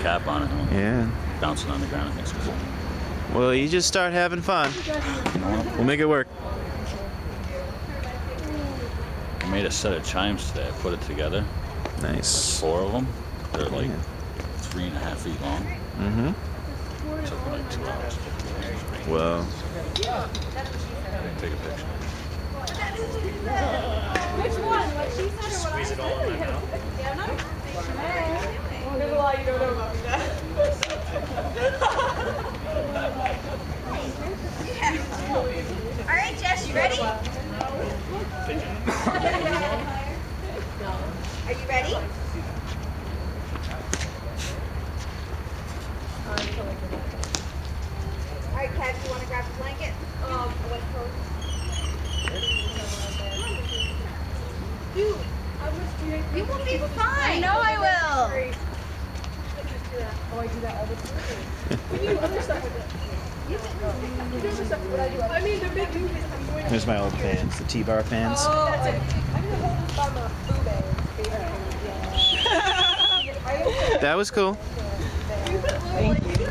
cap on it. Yeah. Bouncing on the ground, it makes it cool. Well, you just start having fun. We'll make it work. I made a set of chimes today. I put it together. Nice. 4 of them. They're like 3.5 feet long. Mm-hmm. It took me like 2 hours. Well. Take a picture. Which one? What she said or what Squeeze it all in my mouth. Yeah, no. There's a lot you don't know about me, Dad. All right, Jess, you ready? Are you ready? All right, Kev, you want to grab the blanket? You will be fine. I know I will. Oh, I do that all the time. We do other stuff with it. You do other stuff with what I do. I mean, they're big movies. Here's my old fans, the T-bar fans. Oh, that's it. I'm going to hold this by my boo bag. That was cool. Thank you.